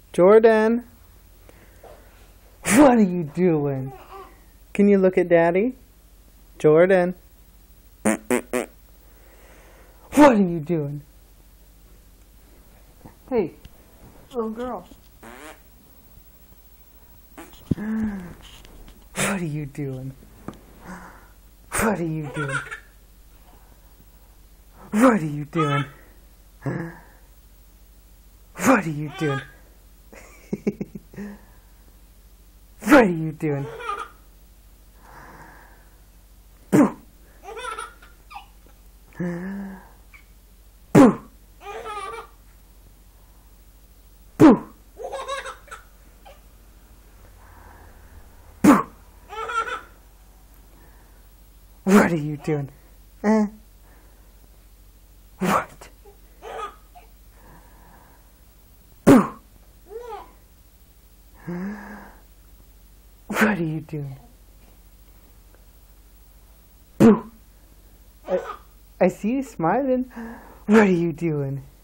Jordan, what are you doing? Can you look at Daddy? Jordan, what are you doing? Hey, little girl. What are you doing? What are you doing? What are you doing? What are you doing? What are you doing? Boo! Boo! Boo! Boo! What are you doing? What? Boo! What are you doing? Boo! I see you smiling. What are you doing?